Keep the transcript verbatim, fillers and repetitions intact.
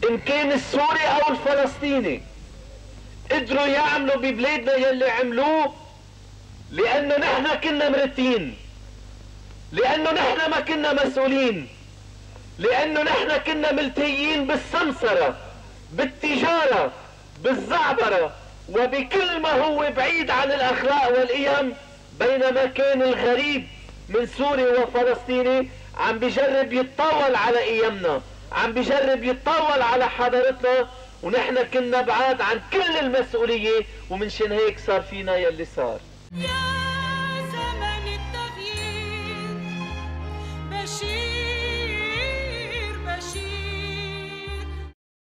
ان كان السوري او الفلسطيني قدروا يعملوا ببلادنا يلي عملوه لانه نحن كنا مرتين، لانه نحن ما كنا مسؤولين، لانه نحن كنا ملتهيين بالسمسرة، بالتجارة، بالزعبرة، وبكل ما هو بعيد عن الاخلاق والقيم. بينما كان الغريب من سوري وفلسطيني عم بيجرب يتطاول على قيمنا، عم بيجرب يتطاول على حضارتنا، ونحن كنا بعاد عن كل المسؤولية، ومنشان هيك صار فينا يلي صار.